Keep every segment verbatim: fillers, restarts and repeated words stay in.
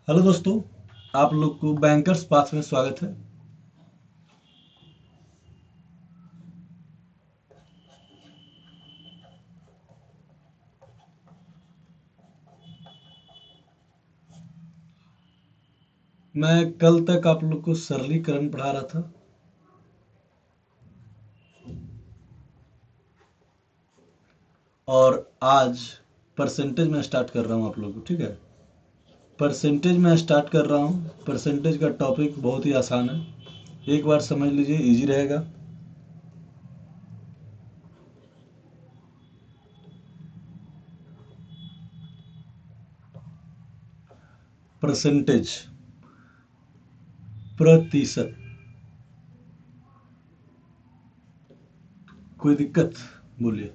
Hello दोस्तों, आप लोग को बैंकर्स पाथ में स्वागत है। मैं कल तक आप लोग को सरलीकरण पढ़ा रहा था और आज परसेंटेज में स्टार्ट कर रहा हूँ आप लोग को। ठीक है, परसेंटेज में स्टार्ट कर रहा हूँ। परसेंटेज का टॉपिक बहुत ही आसान है, एक बार समझ लीजिए, इजी रहेगा। परसेंटेज, प्रतिशत। कोई दिक्कत? बोलिए।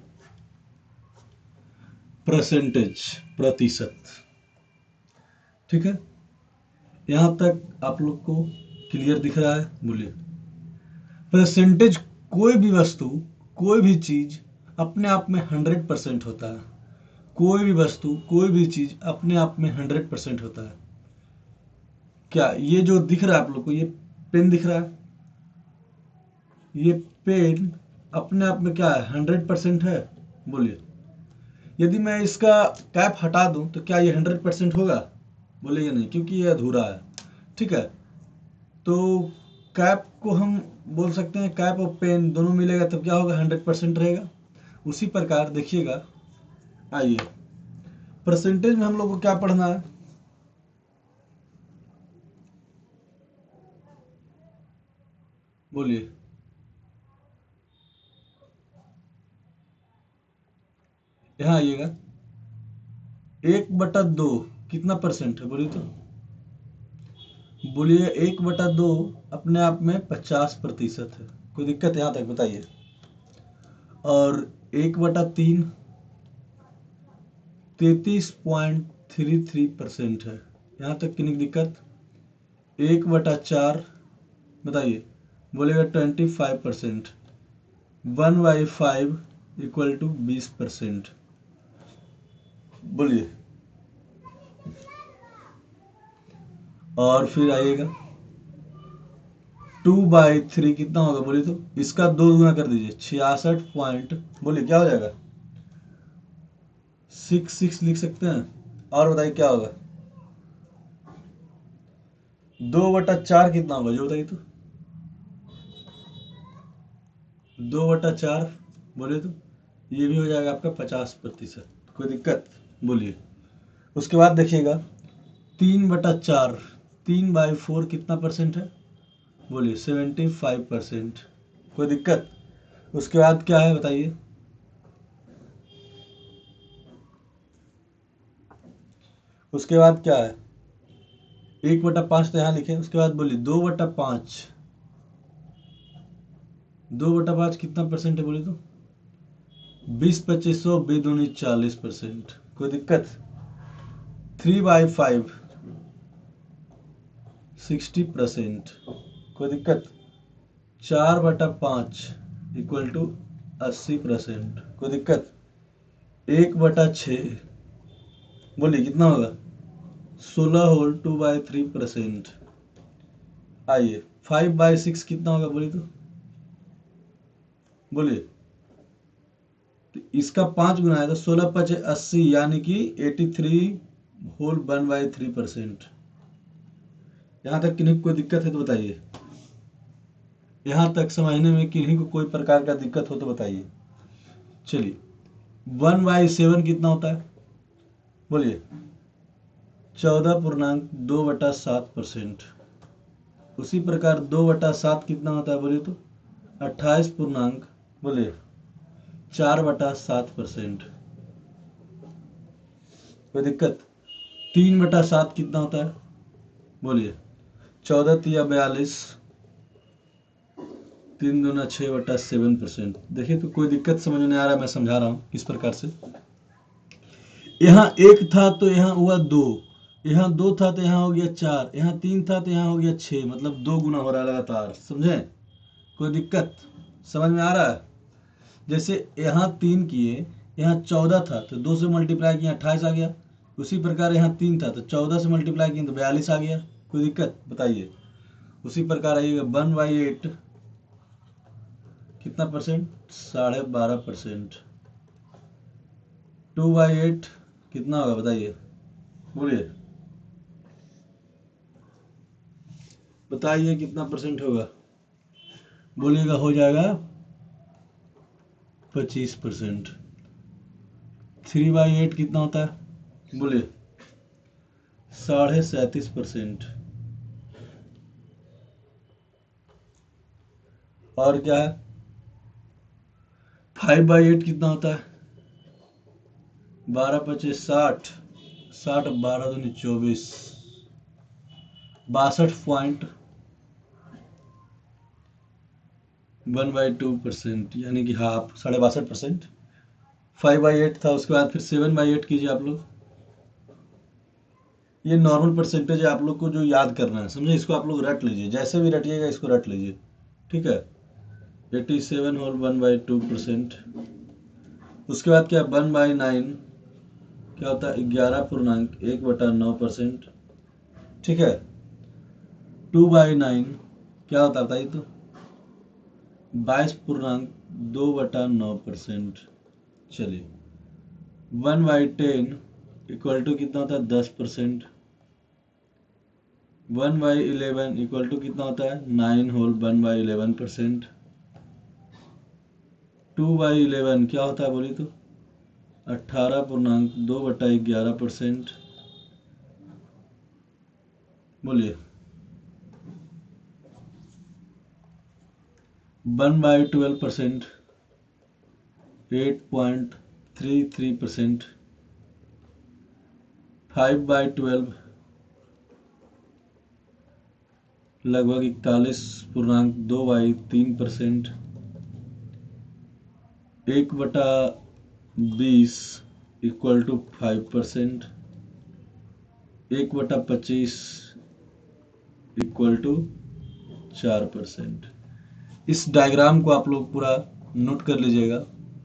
परसेंटेज, प्रतिशत। ठीक है, यहाँ तक आप लोग को क्लियर दिख रहा है? बोलिए। परसेंटेज कोई भी वस्तु, कोई भी चीज अपने आप में हंड्रेड परसेंट होता है। कोई भी वस्तु, कोई भी चीज अपने आप में हंड्रेड परसेंट होता है। क्या ये जो दिख रहा है आप लोग को, ये पेन दिख रहा है? ये पेन अपने आप में क्या है? हंड्रेड परसेंट है? बोलिए। यदि मैं इसका कैप हटा दूं तो क्या ये हंड्रेड परसेंट होगा? बोलिए नहीं, क्योंकि ये अधूरा है। ठीक है, तो कैप को हम बोल सकते हैं, कैप और पेन दोनों मिलेगा तब क्या होगा? हंड्रेड परसेंट रहेगा। उसी प्रकार देखिएगा, आइए परसेंटेज में हम लोग को क्या पढ़ना है? बोलिए। यहाँ आइएगा, एक बटा दो कितना परसेंट है? बोलिए तो। बोलिए, एक बटा दो अपने आप में पचास प्रतिशत है। कोई दिक्कत यहाँ तक? बताइए। और एक बटा तीन तैतीस पॉइंट थ्री थ्री परसेंट है। यहाँ तक कितनी दिक्कत? एक बटा चार, बताइए। बोलेगा twenty five percent. One by five equal to बीस परसेंट। बोलिए। और फिर आइएगा, टू बाई थ्री कितना होगा? बोलिए तो। इसका दो गुना कर दीजिए, छियासठ पॉइंट, बोलिए क्या हो जाएगा? सिक्स सिक्स लिख सकते हैं। और बताइए क्या होगा? दो बटा चार कितना होगा? जो बताइए तो। दो बटा चार, बोलिए तो। ये भी हो जाएगा आपका पचास प्रतिशत। कोई दिक्कत? बोलिए। उसके बाद देखिएगा, तीन बटा चार, तीन बाई फोर कितना परसेंट है? बोलिए, सेवेंटी फाइव परसेंट। कोई दिक्कत? उसके बाद क्या है बताइए? उसके बाद क्या है? एक बटा पाँच तो यहाँ लिखे। उसके बाद बोलिए, दो बटा पाँच, दो बटा पाँच कितना परसेंट है? बोलिए तो। बीस पच्चीस सौ बेदूनी चालीस परसेंट। कोई दिक्कत? Three by five sixty percent. कोई दिक्कत? चार बटा पाँच इक्वल टू अस्सी परसेंट। कोई दिक्कत? एक बटा छ, बोलिए कितना होगा? सोलह whole two by three percent. आइए, फाइव बाई सिक्स कितना होगा? बोलिए तो। बोलिए। तो इसका पांच गुना है तो सोलह पचे अस्सी, यानी कि eighty three whole one by three percent. यहाँ तक किन्हीं को कोई दिक्कत है तो बताइए। यहाँ तक समझने में किन्हीं को कोई प्रकार का दिक्कत हो तो बताइए। चलिए, वन बाई सेवन कितना होता है? बोलिए। चौदह पूर्णांक दो बटा सात परसेंट। उसी प्रकार दो बटा सात कितना होता है? बोलिए तो। अट्ठाईस पूर्णांक, बोलिए, चार बटा सात परसेंट। कोई दिक्कत? तीन बटा सात कितना होता है? बोलिए। चौदह तिया बयालीस, तीन दूना छः बटा सेवन परसेंट। देखिए, तो कोई दिक्कत समझ में नहीं आ रहा? मैं समझा रहा हूँ किस प्रकार से। यहाँ एक था तो यहाँ हुआ दो, यहाँ दो था तो यहाँ हो गया चार, यहाँ तीन था तो यहाँ हो गया छः, मतलब दो गुना हो रहा है लगातार। समझे? कोई दिक्कत समझ में आ रहा है? जैसे यहाँ तीन किए, यहाँ चौदह था तो दो से मल्टीप्लाई किया, अट्ठाईस आ गया। उसी प्रकार यहाँ तीन था तो चौदह से मल्टीप्लाई किए तो बयालीस आ गया, कोई दिक्कत बताइए। उसी प्रकार आइएगा वन बाई एट कितना परसेंट, साढ़े बारह परसेंट। टू बाई एट कितना होगा बताइए, बोलिए बताइए कितना परसेंट होगा, बोलिएगा। हो जाएगा पच्चीस परसेंट। थ्री बाई एट कितना होता है, बोलिए साढ़े सैंतीस परसेंट। और क्या है, फाइव बाई एट कितना होता है, बारह पच्चीस साठ, साठ बारह दूनी चौबीस, बासठ point one by two percent, यानी कि हाफ, साढ़े बासठ परसेंट। फाइव बाई एट था, उसके बाद फिर सेवन बाई एट कीजिए आप लोग। ये नॉर्मल परसेंटेज है, आप लोग को जो याद करना है, समझे, इसको आप लोग रट लीजिए, जैसे भी रटिएगा इसको रट लीजिए, ठीक है। Eighty seven whole one by two percent. उसके बाद क्या, वन बाई नाइन क्या होता है, ग्यारह पूर्णांक एक बटा नौ परसेंट, ठीक है। टू बाई नाइन क्या होता है बताइए तो, बाईस पूर्णांक दो बटा नौ परसेंट। चलिए one by ten equal to कितना होता है, दस percent. One by eleven equal to कितना होता है, nine whole one by eleven percent. Two by eleven क्या होता है बोलिए तो, अट्ठारह पूर्णांक दो बटा ग्यारह परसेंट, बोलिए। One by twelve percent, eight point three three percent. Five by twelve लगभग इकतालीस पूर्णांक दो बाई तीन परसेंट। एक बटा बीस इक्वल टू फाइव परसेंट। एक बटा पच्चीस इक्वल टू चार परसेंट। इस डायग्राम को आप लोग पूरा नोट कर लीजिएगा।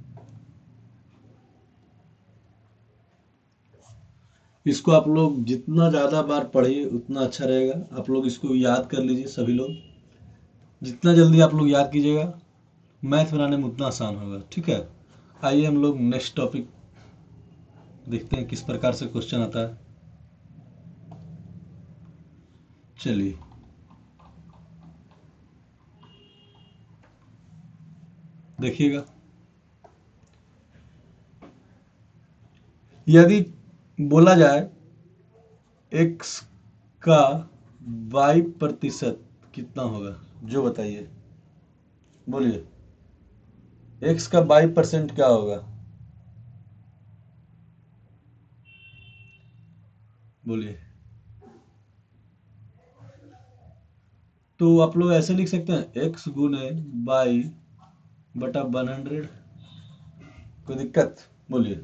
इसको आप लोग जितना ज़्यादा बार पढ़िए उतना अच्छा रहेगा। आप लोग इसको याद कर लीजिए सभी लोग, जितना जल्दी आप लोग याद कीजिएगा मैथ बनाने में उतना आसान होगा, ठीक है। आइए हम लोग नेक्स्ट टॉपिक देखते हैं किस प्रकार से क्वेश्चन आता है। चलिए देखिएगा, यदि बोला जाए x का y प्रतिशत कितना होगा, जो बताइए, बोलिए x का y परसेंट क्या होगा, बोलिए। तो आप लोग ऐसे लिख सकते हैं x गुने बाई बटा वन हंड्रेड, कोई दिक्कत, बोलिए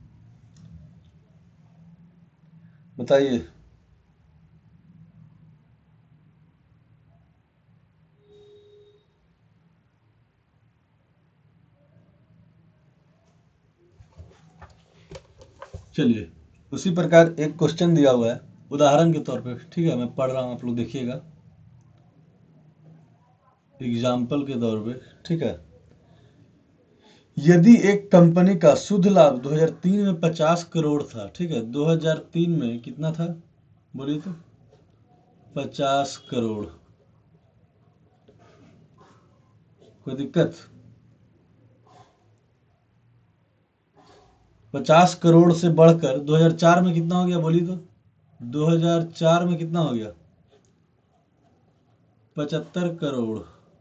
बताइए। चलिए उसी प्रकार एक क्वेश्चन दिया हुआ है उदाहरण के तौर पे, ठीक है, मैं पढ़ रहा हूं, आप लोग देखिएगा एग्जाम्पल के तौर पे, ठीक है। यदि एक कंपनी का शुद्ध लाभ दो हज़ार तीन में पचास करोड़ था, ठीक है, दो हज़ार तीन में कितना था बोलिए तो, पचास करोड़, कोई दिक्कत। पचास करोड़ से बढ़कर दो हज़ार चार में कितना हो गया बोलिए तो, दो हज़ार चार में कितना हो गया, पचहत्तर करोड़,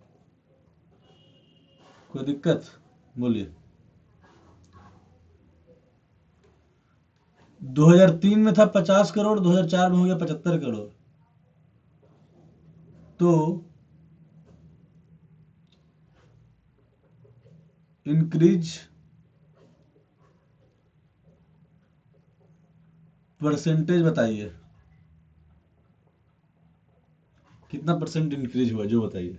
कोई दिक्कत, बोलिए। दो हज़ार तीन में था पचास करोड़, दो हज़ार चार में हो गया पचहत्तर करोड़, तो इंक्रीज परसेंटेज बताइए, कितना परसेंट इंक्रीज हुआ जो बताइए।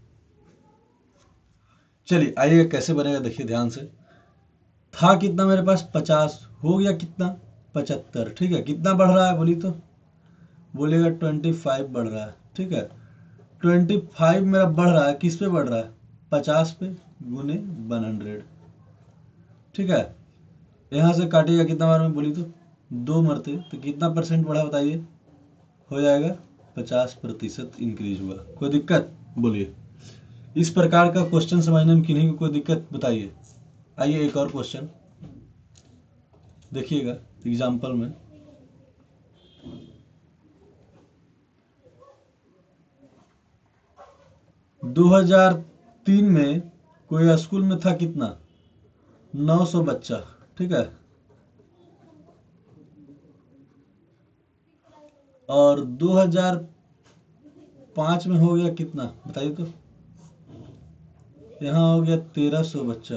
चलिए आइए कैसे बनेगा, देखिए ध्यान से। था कितना मेरे पास पचास, हो गया कितना पचहत्तर। ठीक है, कितना बढ़ रहा है बोली तो बोलेगा ट्वेंटी फाइव बढ़ रहा है। ठीक है, ट्वेंटी फाइव मेरा बढ़ रहा है, किस पे बढ़ रहा है, पचास पे गुने वन हंड्रेड। ठीक है, यहाँ से काटिएगा कितना बार में बोली तो दो मरते, तो कितना परसेंट बढ़ा बताइए, हो जाएगा पचास प्रतिशत इंक्रीज हुआ। कोई दिक्कत बोलिए, इस प्रकार का क्वेश्चन समझने में किन्हीं को कोई दिक्कत बताइए। आइए एक और क्वेश्चन देखिएगा एग्जाम्पल में। दो हज़ार तीन में कोई स्कूल में था कितना, नौ सौ बच्चा। ठीक है, और दो हज़ार पाँच में हो गया कितना बताइए तो, यहाँ हो गया तेरह सौ बच्चा।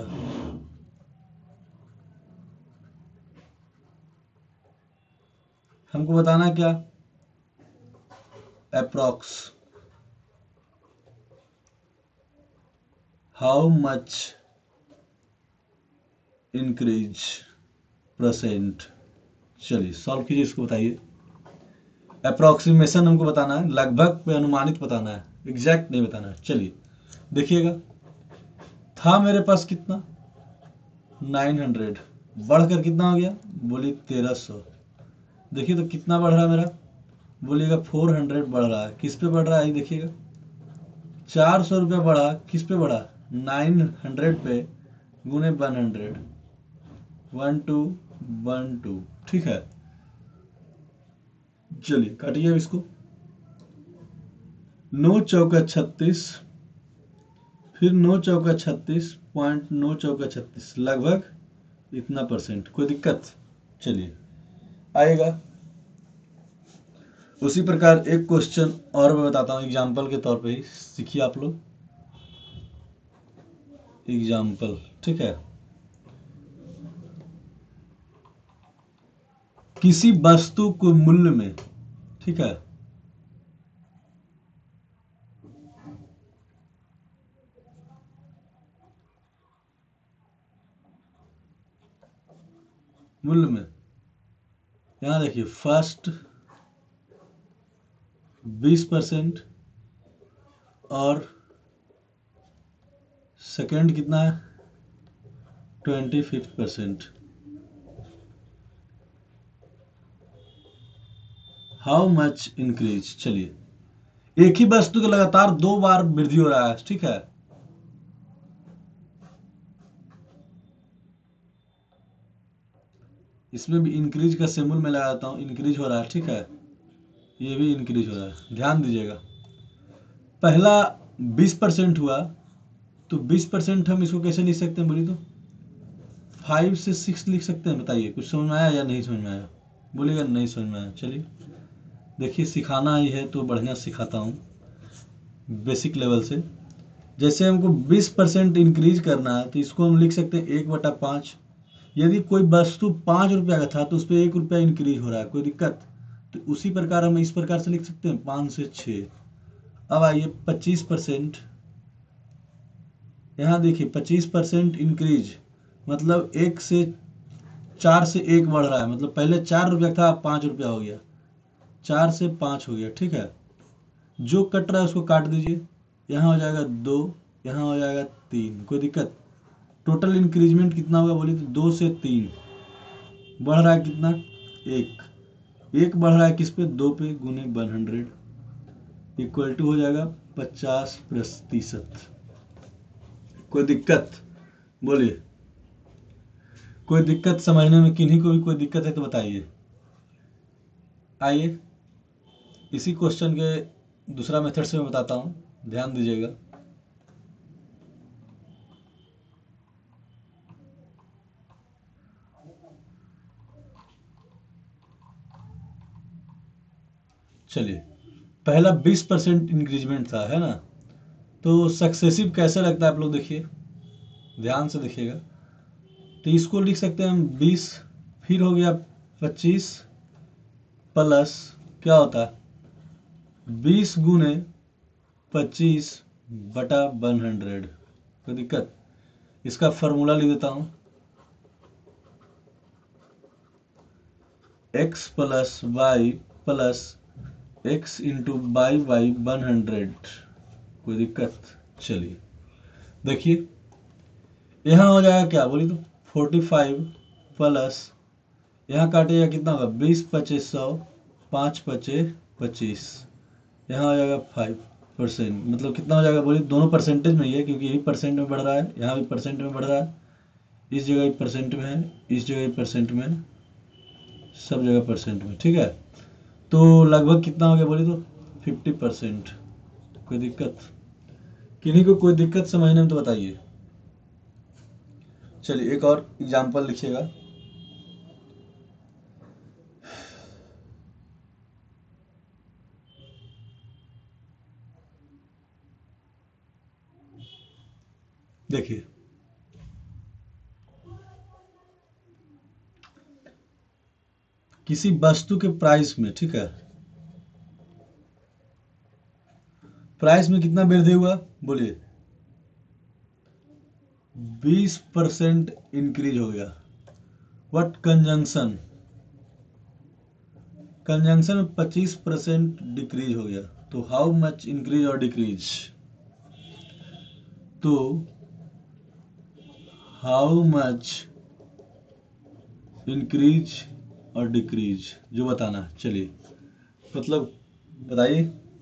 हमको बताना क्या, approx how much increase percent. चलिए सॉल्व कीजिए, इसको बताइए। अप्रोक्सीमेशन हमको बताना है, लगभग पे अनुमानित बताना है, एग्जैक्ट नहीं बताना है। चलिए देखिएगा, था मेरे पास कितना नौ सौ, बढ़कर कितना हो गया बोलिए तेरह सौ। देखिए तो कितना बढ़ रहा है मेरा, बोलिएगा चार सौ बढ़ रहा है। किस पे बढ़ रहा है देखिएगा, चार सौ रुपया बढ़ा, किस पे बढ़ा, नौ सौ पे गुने one hundred, one two one two. ठीक है, चलिए काटिए इसको, नौ चौका छत्तीस, फिर नौ चौका छत्तीस पॉइंट नौ चौका छत्तीस, लगभग इतना परसेंट। कोई दिक्कत, चलिए आएगा। उसी प्रकार एक क्वेश्चन और मैं बताता हूँ एग्जाम्पल के तौर पे ही, सीखिए आप लोग एग्जाम्पल। ठीक है, किसी वस्तु को मूल्य में, ठीक है, मूल्य में, यहाँ देखिए फर्स्ट बीस परसेंट और सेकंड कितना है twenty fifth percent. How much increase. चलिए एक ही वस्तु के लगातार दो बार वृद्धि हो रहा है। ठीक है, इसमें भी इंक्रीज का सिंबल मैं लगाता हूँ, इंक्रीज हो रहा है। ठीक है, ये भी इंक्रीज हो रहा है, ध्यान दीजिएगा। पहला बीस परसेंट हुआ, तो बीस परसेंट हम इसको कैसे लिख सकते हैं बोलिए तो, फाइव से सिक्स लिख सकते हैं। बताइए कुछ समझ में आया या नहीं समझ में आया, बोलिएगा नहीं समझ में आया। चलिए देखिए, सिखाना ही है तो बढ़िया सिखाता हूँ बेसिक लेवल से। जैसे हमको बीस परसेंट इंक्रीज करना है, तो इसको हम लिख सकते हैं एक बटा पाँच। यदि कोई वस्तु पाँच रुपया का था तो उस पर एक रुपया इंक्रीज हो रहा है, कोई दिक्कत, तो उसी प्रकार हम इस प्रकार से लिख सकते हैं पाँच से छः। अब आइए पच्चीस परसेंट, यहाँ देखिए पच्चीस परसेंट इंक्रीज, मतलब एक से चार से एक बढ़ रहा है, मतलब पहले चार रुपया था अब पाँच रुपया हो गया, चार से पाँच हो गया। ठीक है, जो कट रहा है उसको काट दीजिए, यहाँ हो जाएगा दो, यहाँ हो जाएगा तीन, कोई दिक्कत। टोटल इंक्रीजमेंट कितना होगा बोलिए तो दो से तीन, बढ़ रहा है कितना, एक, एक बढ़ रहा है किस पे, दो पे गुने वन हंड्रेड, इक्वल टू हो जाएगा पचास प्रतिशत। कोई दिक्कत बोलिए, कोई दिक्कत समझने में किन्हीं को भी कोई दिक्कत है तो बताइए। आइए इसी क्वेश्चन के दूसरा मेथड से मैं बताता हूँ, ध्यान दीजिएगा। चलिए पहला बीस परसेंट इंक्रीजमेंट था, है ना, तो सक्सेसिव कैसे लगता है आप लोग देखिए, ध्यान से देखिएगा। तो इसको लिख सकते हैं हम बीस, फिर हो गया पच्चीस प्लस क्या होता है बीस गुने पच्चीस बटा वन हंड्रेड। कोई दिक्कत, इसका फॉर्मूला लिख देता हूँ, X plus Y plus X into by Y one hundred. कोई दिक्कत? चलिए देखिए, यहाँ हो जाएगा क्या बोली तो फोर्टी फाइव प्लस, यहाँ काटिएगा कितना होगा, बीस पच्चीस सौ, पाँच पचे पच्चीस, यहाँ हो जाएगा फाइव परसेंट। मतलब कितना हो जाएगा बोलिए, दोनों परसेंटेज में ही है क्योंकि यही परसेंट में बढ़ रहा है, यहाँ भी परसेंट में बढ़ रहा है, इस जगह भी परसेंट में है, इस जगह भी परसेंट में है, सब जगह परसेंट में। ठीक है, तो लगभग कितना हो गया बोलिए तो फिफ्टी परसेंट। कोई दिक्कत? किन्हीं को कोई दिक्कत समझने में तो बताइए। चलिए एक और एग्जाम्पल लिखिएगा। देखिए, किसी वस्तु के प्राइस में, ठीक है, प्राइस में कितना वृद्धि हुआ बोलिए, बीस परसेंट इंक्रीज हो गया। व्हाट कंजंक्शन, कंजंक्शन में पच्चीस परसेंट डिक्रीज हो गया। तो हाउ मच इंक्रीज और डिक्रीज, तो हाउ मच इंक्रीज और डिक्रीज जो बताना है। चलिए मतलब बताइए,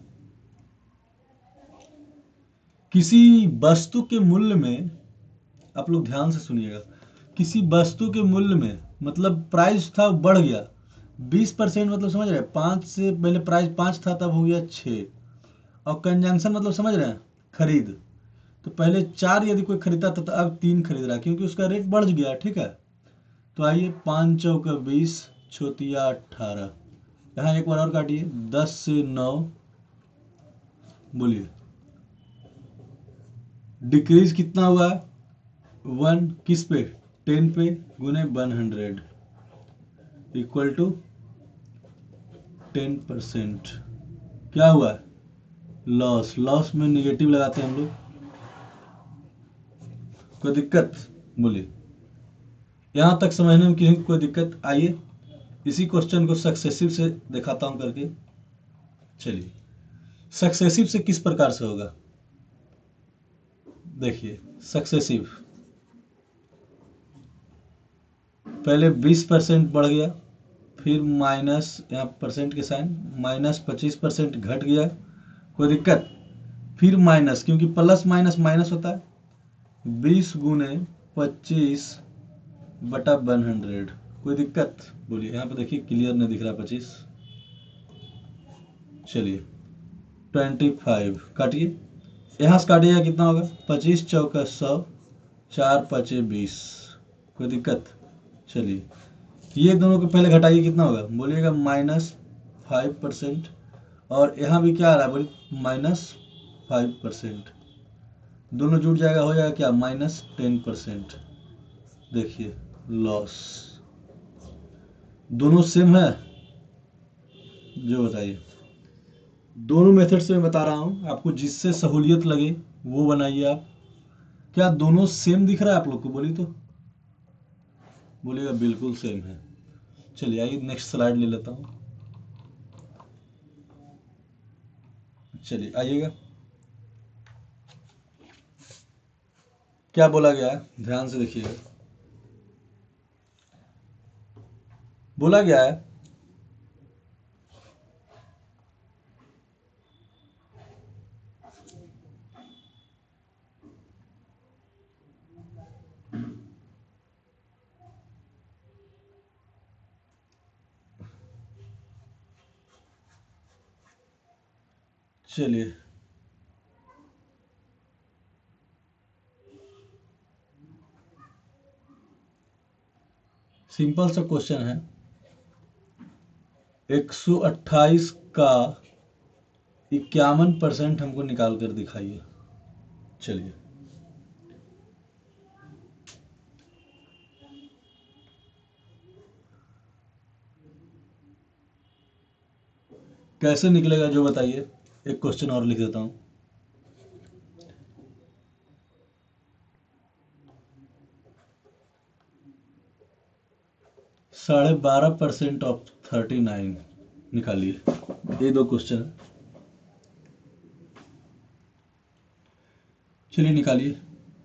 किसी वस्तु के मूल्य में, आप लोग ध्यान से सुनिएगा, किसी वस्तु के मूल्य में मतलब प्राइस था बढ़ गया बीस परसेंट, मतलब समझ रहे हैं, पाँच से पहले प्राइस पाँच था तब हो गया छः। और कंजंक्शन मतलब समझ रहे हैं, खरीद, तो पहले चार यदि कोई खरीदता था तो अब तीन खरीद रहा है क्योंकि उसका रेट बढ़ गया। ठीक है, तो आइए, पाँच चौका बीस, छोतिया अट्ठारह, यहाँ एक बार और काटिए, दस से नौ, बोलिए डिक्रीज कितना हुआ, वन, किस पे, टेन पे, गुने one hundred equal to ten percent. क्या हुआ, लॉस। लॉस में निगेटिव लगाते हैं हम लोग। कोई दिक्कत बोलिए, यहाँ तक समझने में किसी को कोई दिक्कत? आइए इसी क्वेश्चन को सक्सेसिव से दिखाता हूँ करके। चलिए, सक्सेसिव से किस प्रकार से होगा, देखिए सक्सेसिव, पहले बीस परसेंट बढ़ गया, फिर माइनस, यहाँ परसेंट के साइन, माइनस पच्चीस परसेंट घट गया। कोई दिक्कत? फिर माइनस, क्योंकि प्लस माइनस माइनस होता है, बीस गुने पच्चीस बटा वन हंड्रेड। कोई दिक्कत बोलिए, यहाँ पे देखिए क्लियर नहीं दिख रहा पच्चीस। चलिए ट्वेंटी फाइव काटिए, यहाँ से काटिएगा कितना होगा, पच्चीस चौका सौ, चार पचे बीस। कोई दिक्कत? चलिए ये दोनों को पहले घटाइए, कितना होगा बोलिएगा, माइनस फाइव परसेंट। और यहाँ भी क्या आ रहा है बोलिए, माइनस फाइव परसेंट। दोनों जुड़ जाएगा, हो जाएगा क्या, माइनस टेन परसेंट। देखिए लॉस, दोनों सेम है, जो बताइए, दोनों मेथड से मैं बता रहा हूँ आपको, जिससे सहूलियत लगे वो बनाइए आप। क्या दोनों सेम दिख रहा है आप लोग को, बोलिए तो, बोलिएगा बिल्कुल सेम है। चलिए आइए नेक्स्ट स्लाइड ले लेता हूँ। चलिए आइएगा, क्या बोला गया है ध्यान से देखिएगा। बोला गया है, चलिए सिंपल सा क्वेश्चन है, एक सौ अट्ठाईस का इक्यावन परसेंट हमको निकाल कर दिखाइए। चलिए कैसे निकलेगा जो बताइए, एक क्वेश्चन और लिख देता हूँ। साढ़े बारह परसेंट ऑफ थर्टी नाइन निकालिए। ये दो क्वेश्चन है, चलिए निकालिए।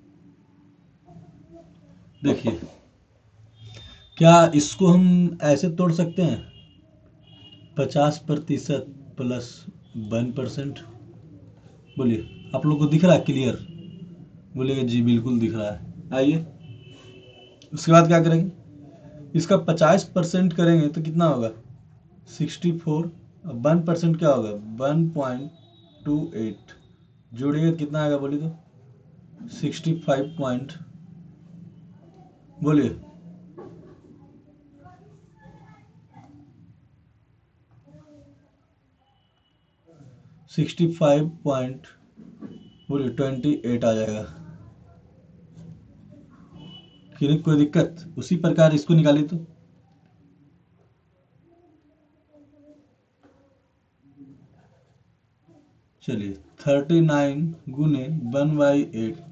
देखिए, क्या इसको हम ऐसे तोड़ सकते हैं? पचास प्रतिशत प्लस वन परसेंट। बोलिए, आप लोग को दिख रहा है क्लियर? बोलिएगा जी बिल्कुल दिख रहा है। आइए, उसके बाद क्या करेंगे? इसका पचास परसेंट करेंगे तो कितना होगा? Sixty four. अब वन परसेंट क्या होगा? One point two eight. जोड़िए कितना आएगा बोलिए तो? सिक्सटी फाइव पॉइंट, बोलिए सिक्सटी फाइव पॉइंट, बोलिए ट्वेंटी एट आ जाएगा। फिर कोई दिक्कत? उसी प्रकार इसको निकालिए तो। चलिए, थर्टी नाइन गुने वन बाई एट,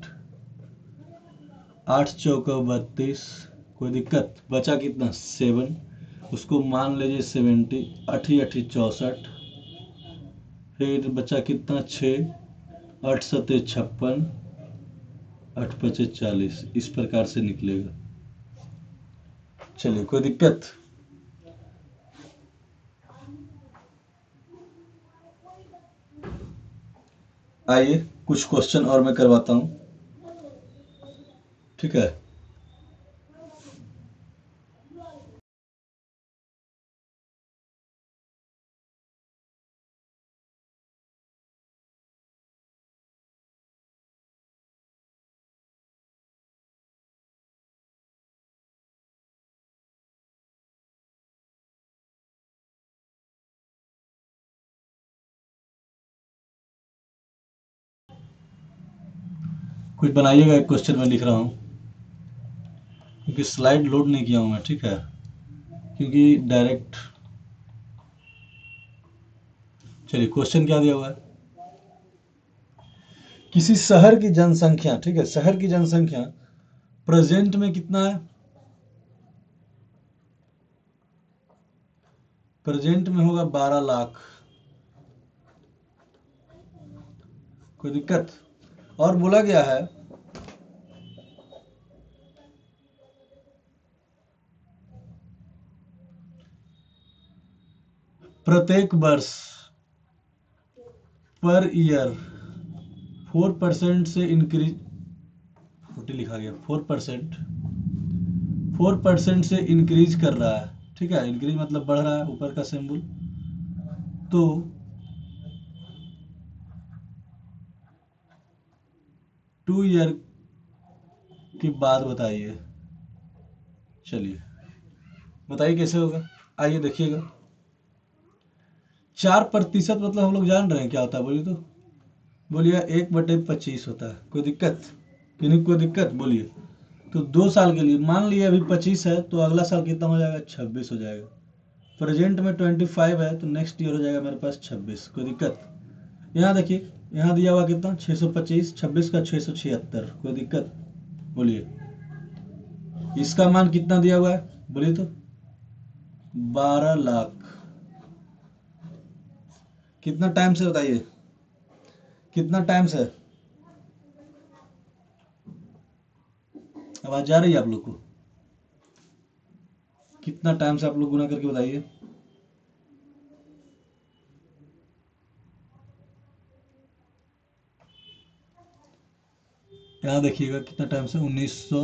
आठ चौका बत्तीस। कोई दिक्कत? बचा कितना? सेवन। उसको मान लीजिए सेवेंटी। अठी अठी चौसठ। फिर बचा कितना? छः। आठ सत्ते छप्पन। आठ पचे चालीस। इस प्रकार से निकलेगा। चलिए, कोई दिक्कत? आइए, कुछ क्वेश्चन और मैं करवाता हूं, ठीक है? कुछ बनाइएगा। एक क्वेश्चन मैं लिख रहा हूं, क्योंकि स्लाइड लोड नहीं किया हूं मैं, ठीक है? क्योंकि डायरेक्ट। चलिए, क्वेश्चन क्या दिया हुआ है? किसी शहर की जनसंख्या, ठीक है, शहर की जनसंख्या प्रेजेंट में कितना है? प्रेजेंट में होगा बारह लाख। कोई दिक्कत? और बोला गया है प्रत्येक वर्ष पर ईयर फोर परसेंट से इंक्रीज, फोर्टी लिखा गया, फोर परसेंट, फोर परसेंट से इंक्रीज कर रहा है, ठीक है? इंक्रीज मतलब बढ़ रहा है, ऊपर का सिंबल। तो टू ईयर के बाद बताइए। चलिए, बताइए कैसे होगा। आइए देखिएगा। चार प्रतिशत मतलब हम लोग जान रहे हैं क्या होता है, बोलिए तो? बोलिए एक बटे पच्चीस होता है। कोई दिक्कत? किन्हीं कोई दिक्कत? बोलिए। तो दो साल के लिए मान लिया अभी पच्चीस है, तो अगला साल कितना हो जाएगा? छब्बीस हो जाएगा। प्रेजेंट में ट्वेंटी फाइव है, तो नेक्स्ट ईयर हो जाएगा मेरे पास छब्बीस। कोई दिक्कत? यहाँ देखिए, यहाँ दिया हुआ कितना? छः सौ पच्चीस। छब्बीस का छः सौ छिहत्तर। कोई दिक्कत? बोलिए। इसका मान कितना दिया हुआ है बोलिए तो? बारह लाख। कितना टाइम से बताइए? कितना टाइम से? आवाज जा रही है आप लोग को? कितना टाइम से आप लोग गुना करके बताइए। यहाँ देखिएगा कितना टाइम से? उन्नीस सौ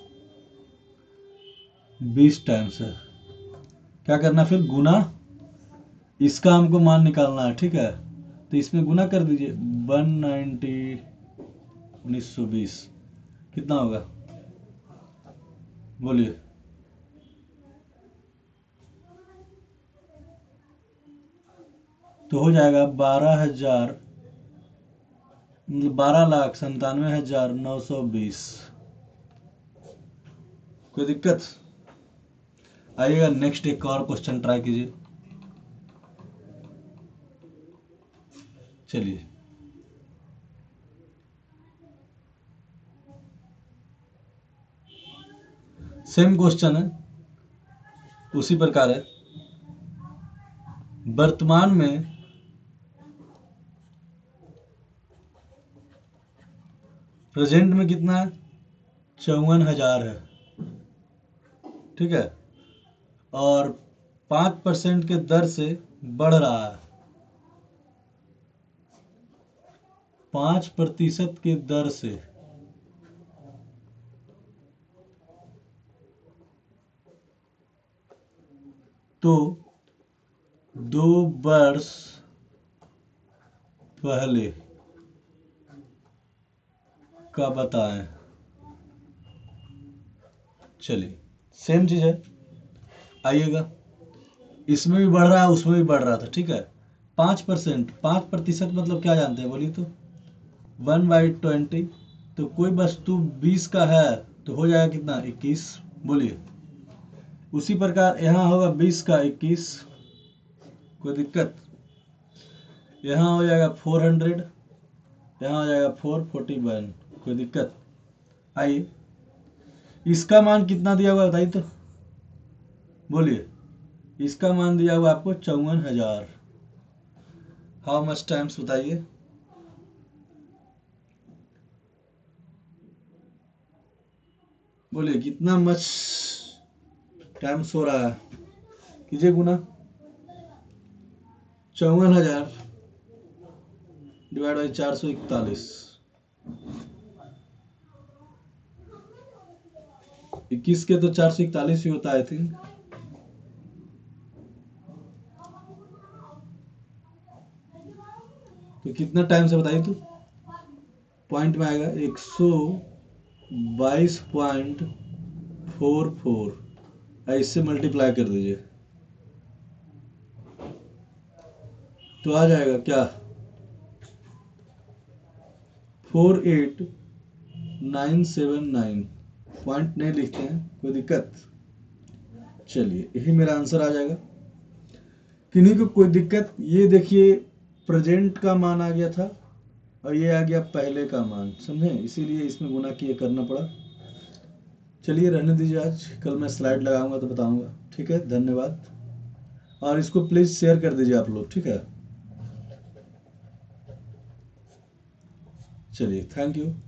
बीस टाइम से। क्या करना फिर? गुना। इसका हमको मान निकालना है, ठीक है? तो इसमें गुना कर दीजिए। वन नाइन्टी उन्नीस सौ बीस कितना होगा? बोलिए। तो हो जाएगा बारह हजार, मतलब बारह लाख संतानवे हजार नौ सौ बीस। कोई दिक्कत? आइएगा, नेक्स्ट एक और क्वेश्चन ट्राई कीजिए। चलिए, सेम क्वेश्चन है, उसी प्रकार है वर्तमान में प्रेजेंट में कितना है, चौवन हजार है, ठीक है, और पाँच परसेंट के दर से बढ़ रहा है, पाँच प्रतिशत के दर से, तो दो वर्ष पहले का बताएं। चलिए सेम चीज है, आइएगा, इसमें भी बढ़ रहा है उसमें भी बढ़ रहा था, ठीक है। पाँच परसेंट पाँच प्रतिशत मतलब क्या जानते हैं बोलिए तो, वन बाई ट्वेंटी, तो कोई वस्तु बीस का है तो हो जाएगा कितना, इक्कीस, बोलिए। उसी प्रकार यहाँ होगा बीस का इक्कीस, कोई दिक्कत, यहाँ हो जाएगा फोर हंड्रेड, यहाँ हो जाएगा फोर फोर्टी वन, कोई दिक्कत। आइए इसका मान कितना दिया हुआ बताइए तो, बोलिए। इसका मान दिया हुआ आपको चौवन हजार। हाउ मच टाइम्स बताइए, बोलिए कितना मच टाइम्स हो रहा है, कीजिए गुना, चौवन हजार डिवाइड बाई चार सौ इकतालीस, इक्कीस के तो चार सौ इकतालीस ही होता है आई थिंक। तो कितना टाइम से बताइए तो, पॉइंट में आएगा एक सौ बाईस पॉइंट फोर फोर, ऐसे मल्टीप्लाई कर दीजिए तो आ जाएगा क्या, four eight nine seven nine. Point नहीं लिखते हैं, कोई दिक्कत। चलिए यही मेरा आंसर आ जाएगा, किन्हीं को कोई दिक्कत। ये देखिए प्रेजेंट का मान आ गया था और ये आ गया पहले का मान, समझे, इसीलिए इसमें गुना किए करना पड़ा। चलिए रहने दीजिए, आज कल मैं स्लाइड लगाऊंगा तो बताऊंगा, ठीक है। धन्यवाद, और इसको प्लीज शेयर कर दीजिए आप लोग, ठीक है। चलिए थैंक यू।